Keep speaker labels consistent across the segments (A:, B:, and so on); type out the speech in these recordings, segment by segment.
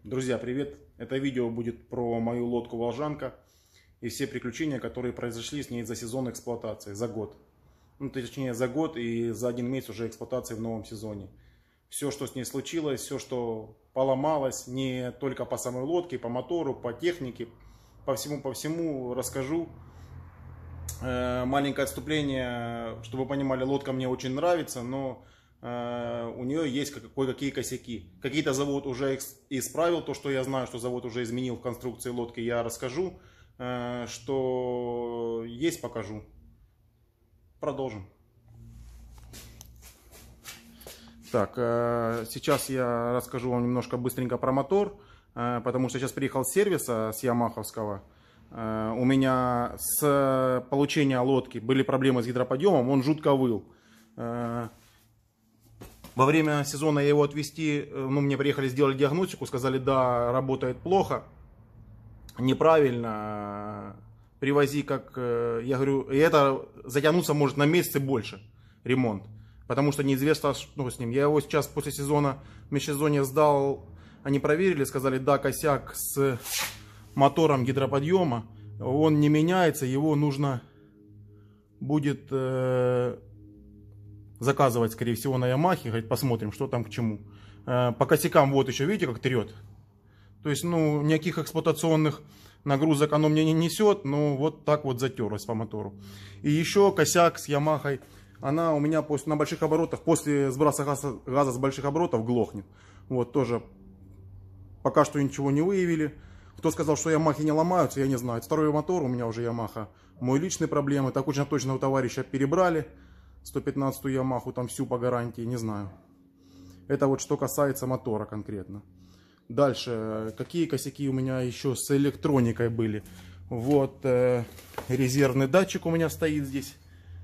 A: Друзья, привет! Это видео будет про мою лодку «Волжанка» и все приключения, которые произошли с ней за сезон эксплуатации, за год. Ну, точнее, за год и за 1 месяц уже эксплуатации в новом сезоне. Все, что с ней случилось, все, что поломалось, не только по самой лодке, по мотору, по технике, по всему расскажу. Маленькое отступление, чтобы вы понимали, лодка мне очень нравится, но у нее есть кое-какие косяки. Какие-то завод уже исправил, то, что я знаю, что завод уже изменил в конструкции лодки, я расскажу. Что есть, покажу. Продолжим. Так, сейчас я расскажу вам немножко быстренько про мотор, потому что сейчас приехал с сервиса, с ямаховского. У меня с получения лодки были проблемы с гидроподъемом, он жутко выл. Во время сезона я его отвезти, мне приехали, сделали диагностику, сказали, да, работает плохо, неправильно, привози как, я говорю, и это затянуться может на месяц и больше, ремонт, потому что неизвестно, что с ним. Я его сейчас после сезона, в межсезонье сдал, они проверили, сказали, да, косяк с мотором гидроподъема, он не меняется, его нужно будет заказывать, скорее всего, на Ямахе. Говорит, посмотрим, что там к чему. По косякам вот еще, видите, как трет. То есть, никаких эксплуатационных нагрузок оно мне не несет, но вот так вот затерлось по мотору. И еще косяк с Ямахой. Она у меня на больших оборотах, после сброса газа с больших оборотов глохнет. Вот, тоже пока что ничего не выявили. Кто сказал, что Ямахи не ломаются, я не знаю. Это второй мотор у меня уже Ямаха. Мой личный проблемы. Так очень точно у товарища перебрали. 115-ю Ямаху, там всю по гарантии, не знаю. Это вот что касается мотора конкретно. Дальше, какие косяки у меня еще с электроникой были. Вот, резервный датчик у меня стоит здесь.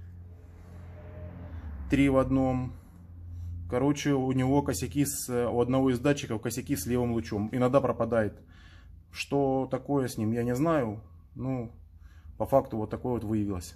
A: 3 в одном. Короче, у него косяки, у одного из датчиков косяки с левым лучом. Иногда пропадает. Что такое с ним, я не знаю. По факту вот такое вот выявилось.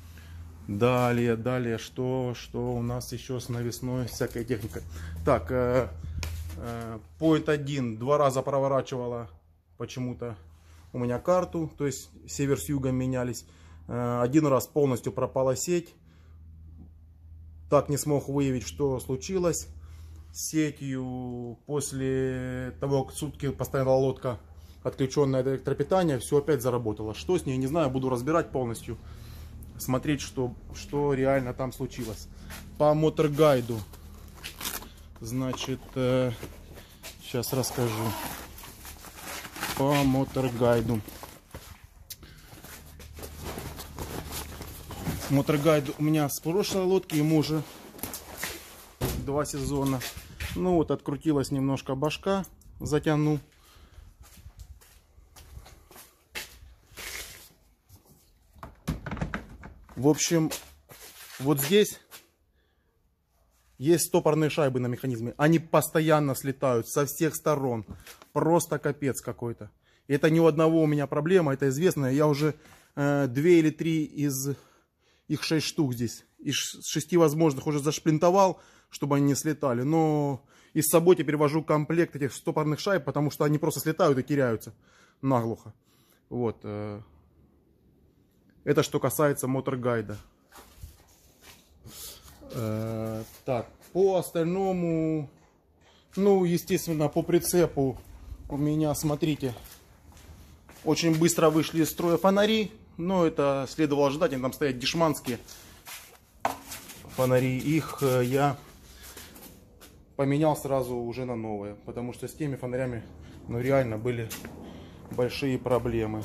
A: Далее, что у нас еще с навесной всякой техникой. Так, Point 1 2 раза проворачивала почему-то у меня карту, то есть север с югом менялись. 1 раз полностью пропала сеть. Так не смог выявить, что случилось с сетью. После того, как сутки постояла лодка отключенная от электропитания, все опять заработало. Что с ней, не знаю, буду разбирать полностью. Смотреть, что реально там случилось. По мотор-гайду. Значит, сейчас расскажу. По мотор-гайду. Мотор-гайд у меня с прошлой лодки, ему уже 2 сезона. Вот, открутилась немножко башка. Затяну. В общем, вот здесь есть стопорные шайбы на механизме. Они постоянно слетают со всех сторон. Просто капец какой-то. Это не у одного у меня проблема, это известно. Я уже 2 или 3 из их 6 штук здесь. Из 6 возможных уже зашплинтовал, чтобы они не слетали. Но и с собой теперь вожу комплект этих стопорных шайб, потому что они просто слетают и теряются наглухо. Вот. Это что касается мотор-гайда. Так, по остальному, естественно, по прицепу у меня, смотрите, очень быстро вышли из строя фонари. Но это следовало ожидать, они там стоят дешманские фонари. Их я поменял сразу уже на новые, потому что с теми фонарями, реально были большие проблемы.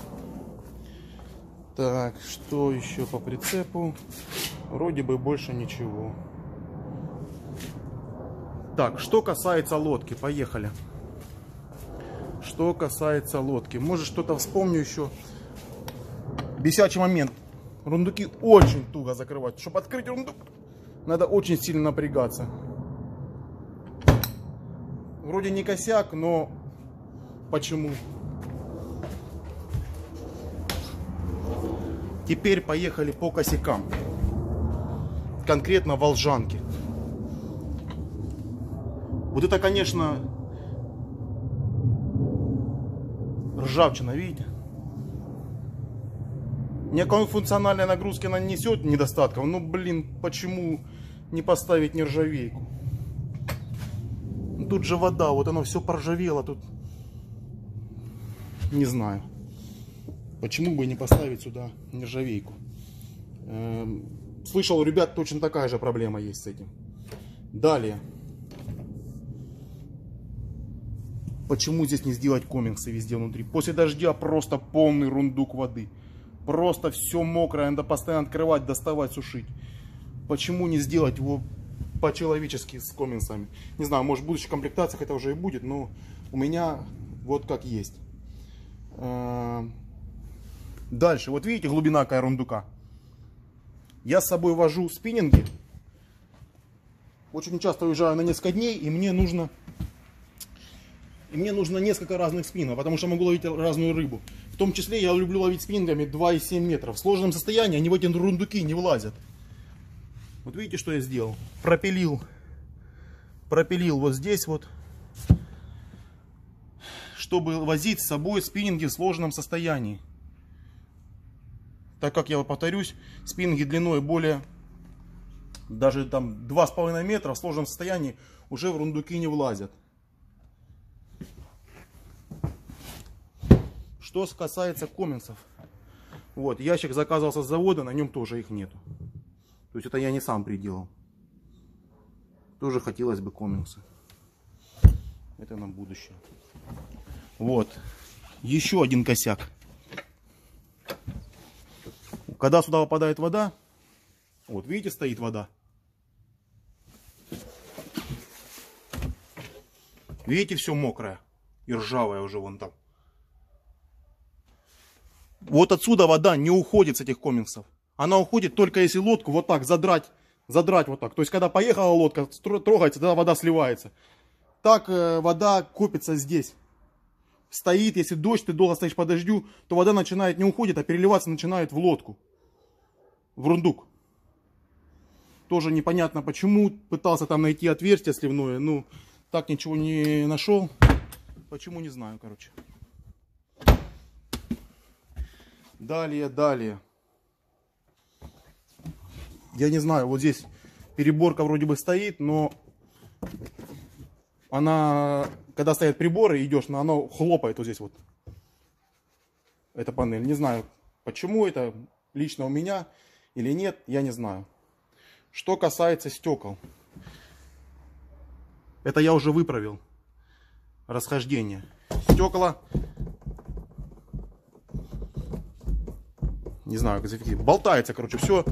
A: Так, что еще по прицепу? Вроде бы больше ничего. Так, что касается лодки, поехали. Что касается лодки, может что-то вспомню еще. Бесячий момент. Рундуки очень туго закрывать. Чтобы открыть рундук, надо очень сильно напрягаться. Вроде не косяк, но почему? Теперь поехали по косякам. Конкретно волжанки. Вот это, конечно, Ржавчина, видите? Никакой функциональной нагрузки она не несет недостатков. Ну, блин, почему не поставить нержавейку? Тут же вода, вот оно все поржавело. Тут не знаю. Почему бы не поставить сюда нержавейку? Слышал, у ребят точно такая же проблема есть с этим. Далее. Почему здесь не сделать комингсы везде внутри? После дождя просто полный рундук воды. Просто все мокрое, надо постоянно открывать, доставать, сушить. Почему не сделать его по-человечески с комингсами? Не знаю, может в будущих комплектациях это уже и будет, но у меня вот как есть. Дальше, вот видите, глубина какая рундука. Я с собой вожу спиннинги. Очень часто уезжаю на несколько дней, и мне нужно несколько разных спиннingов, потому что могу ловить разную рыбу. В том числе я люблю ловить спиннингами 2,7 метров. В сложном состоянии они в эти рундуки не влазят. Вот видите, что я сделал? Пропилил вот здесь вот, чтобы возить с собой спиннинги в сложном состоянии. Так как я повторюсь, спиннинги длиной более даже там 2,5 метра в сложном состоянии уже в рундуки не влазят. Что касается комингсов, вот ящик заказывался с завода, на нем тоже их нету. То есть это я не сам приделал. Тоже хотелось бы комингсы. Это на будущее. Вот еще один косяк. Когда сюда попадает вода, вот видите, стоит вода. Видите, все мокрое и ржавое уже вон там. Вот отсюда вода не уходит с этих комингсов. Она уходит только если лодку вот так задрать вот так. То есть когда поехала лодка, трогается, тогда вода сливается. Так вода копится здесь. Стоит, если дождь, ты долго стоишь по дождю, то вода начинает не уходит, а переливаться начинает в лодку. В рундук. Тоже непонятно почему. Пытался там найти отверстие сливное, ну так ничего не нашел. Почему, не знаю, короче. Далее. Я не знаю, вот здесь переборка вроде бы стоит, но она, когда стоят приборы, идешь, она хлопает вот здесь вот. Эта панель. Не знаю, почему это лично у меня или нет, я не знаю. Что касается стекол. Это я уже выправил. Расхождение. Стекла. Не знаю, как зафиксировать. Болтается, короче, все.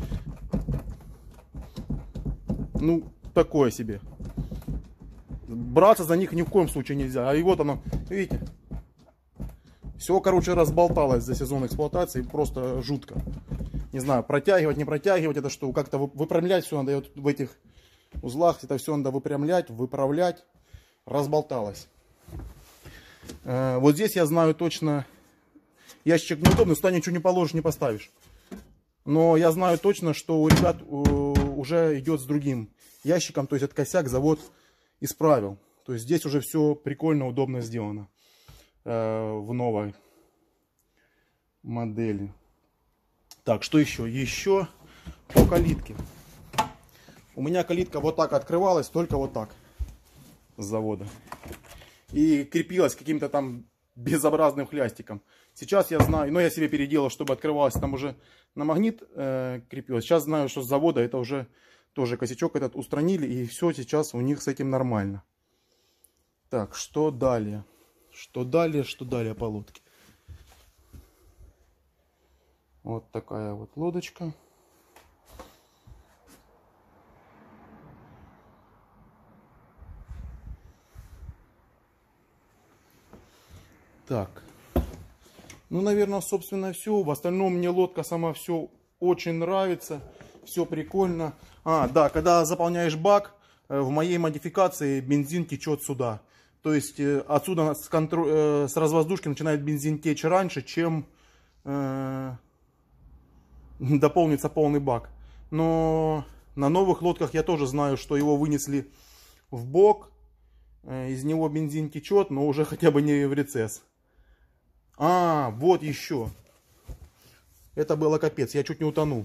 A: Ну, такое себе. Браться за них ни в коем случае нельзя. А и вот оно, видите. Все, короче, разболталось за сезон эксплуатации. Просто жутко. Не знаю, протягивать, не протягивать. Это что, как-то выпрямлять все надо. Вот в этих узлах это все надо выпрямлять, выправлять. Разболталось. Вот здесь я знаю точно... Ящик неудобный, сюда ничего не положишь, не поставишь. Но я знаю точно, что у ребят уже идет с другим ящиком. То есть этот косяк завод исправил. То есть здесь уже все прикольно, удобно сделано. В новой модели. Так, что еще? Еще по калитке. У меня калитка вот так открывалась, только вот так. С завода. И крепилась каким-то там безобразным хлястиком. Сейчас я знаю, но я себе переделал, чтобы открывалось там уже на магнит крепилось. Сейчас знаю, что с завода это уже тоже косячок этот устранили. И все сейчас у них с этим нормально. Так, что далее? Что далее по лодке? Вот такая вот лодочка. Так. Ну, наверное, собственно, все. В остальном мне лодка сама все очень нравится. Все прикольно. А, да, когда заполняешь бак, в моей модификации бензин течет сюда. То есть отсюда с развоздушки начинает бензин течь раньше, чем дополнится полный бак. Но на новых лодках я тоже знаю, что его вынесли в бок. Из него бензин течет, но уже хотя бы не в рецесс. А, вот еще. Это было капец, я чуть не утонул.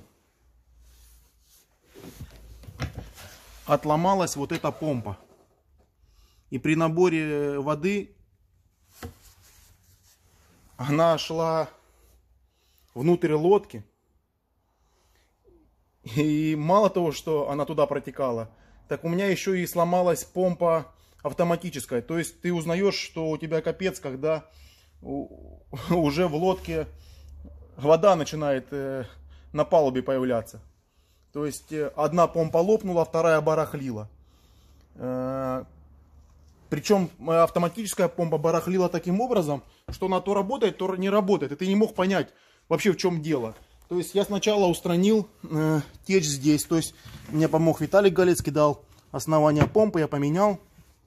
A: Отломалась вот эта помпа. И при наборе воды она шла внутрь лодки. И мало того, что она туда протекала, так у меня еще и сломалась помпа автоматическая. То есть ты узнаешь, что у тебя капец, когда уже в лодке вода начинает на палубе появляться. То есть одна помпа лопнула, вторая барахлила. Причем автоматическая помпа барахлила таким образом, что она то работает, то не работает. И ты не мог понять вообще, в чем дело. То есть я сначала устранил течь здесь. То есть мне помог Виталий Галецкий, дал основание помпы, я поменял.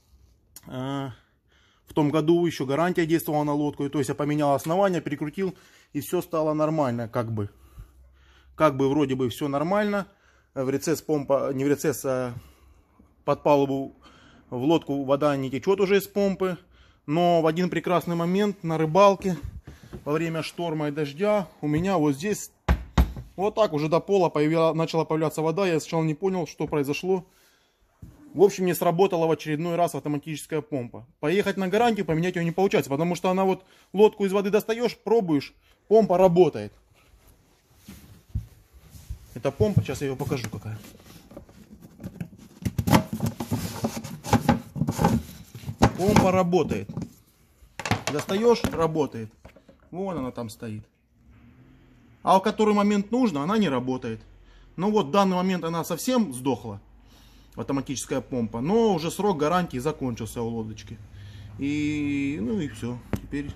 A: В том году еще гарантия действовала на лодку. И, то есть я поменял основание, перекрутил, и все стало нормально, как бы. Как бы вроде бы все нормально. В рецесс помпа, не в рецесс, а под палубу в лодку вода не течет уже из помпы. Но в один прекрасный момент на рыбалке, во время шторма и дождя, у меня вот здесь, вот так уже до пола начала появляться вода. Я сначала не понял, что произошло. В общем, не сработала в очередной раз автоматическая помпа. Поехать на гарантию, поменять ее не получается, потому что она вот лодку из воды достаешь, пробуешь, помпа работает. Это помпа, сейчас я ее покажу какая. Помпа работает. Достаешь, работает. Вон она там стоит. А в который момент нужно, она не работает. Ну вот в данный момент она совсем сдохла, автоматическая помпа. Но уже срок гарантии закончился у лодочки. И ну и все. Теперь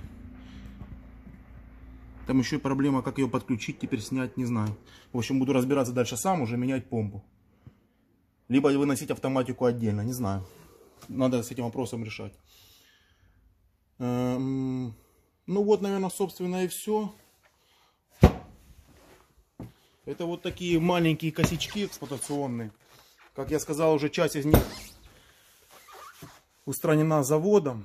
A: там еще и проблема, как ее подключить, теперь снять, не знаю. В общем, буду разбираться дальше сам, уже менять помпу. Либо выносить автоматику отдельно, не знаю. Надо с этим вопросом решать. Ну вот, наверное, собственно и все. Это вот такие маленькие косячки эксплуатационные. Как я сказал, уже часть из них устранена заводом.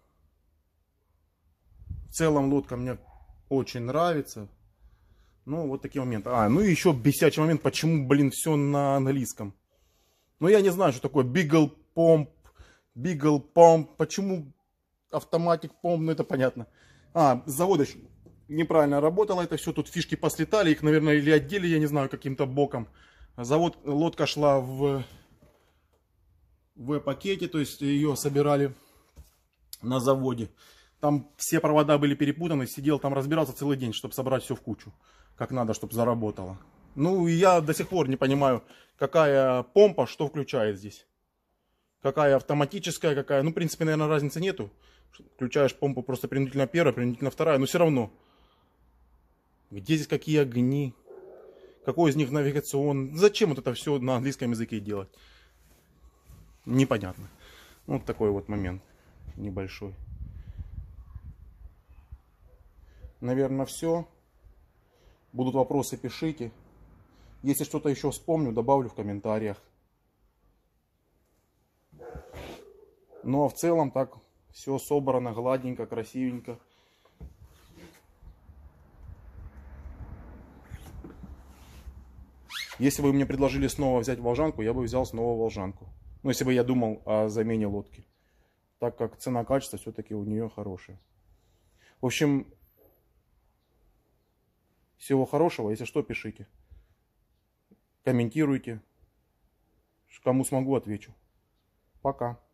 A: В целом лодка мне очень нравится. Ну, вот такие моменты. Ну и еще бесячий момент, почему, блин, все на английском. Ну, я не знаю, что такое Beagle Pump. Почему автоматик Pump, ну это понятно. Завод еще неправильно работало это все. Тут фишки послетали, их, наверное, или отдели, я не знаю, каким-то боком. Лодка шла в пакете, то есть ее собирали на заводе. Там все провода были перепутаны, сидел там, разбирался целый день, чтобы собрать все в кучу, как надо, чтобы заработало. Ну, и я до сих пор не понимаю, какая помпа, что включает здесь. Какая автоматическая, какая. Ну, в принципе, наверное, разницы нету. Включаешь помпу просто принудительно первая, принудительно вторая, но все равно. Где здесь какие огни? Какой из них навигационный? Зачем вот это все на английском языке делать? Непонятно. Вот такой вот момент небольшой. Наверное, все. Будут вопросы, пишите. Если что-то еще вспомню, добавлю в комментариях. Ну а в целом так все собрано гладненько, красивенько. Если бы мне предложили снова взять волжанку, я бы взял снова волжанку. Ну, если бы я думал о замене лодки. Так как цена-качество все-таки у нее хорошая. В общем, всего хорошего. Если что, пишите. Комментируйте. Кому смогу, отвечу. Пока.